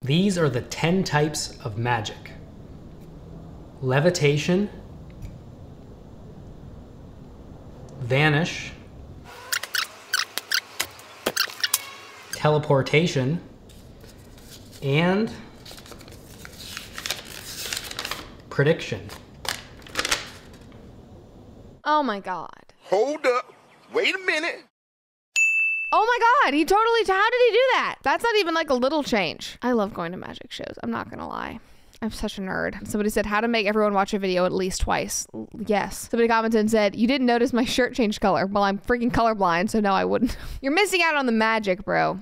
These are the 10 types of magic. Levitation, vanish, teleportation, and prediction. Oh my God. Hold up. Wait a minute. Oh my God, how did he do that? That's not even like a little change. I love going to magic shows. I'm not gonna lie. I'm such a nerd. Somebody said how to make everyone watch a video at least twice. Yes. Somebody commented and said, you didn't notice my shirt changed color. Well, I'm freaking colorblind, so no, I wouldn't. You're missing out on the magic, bro.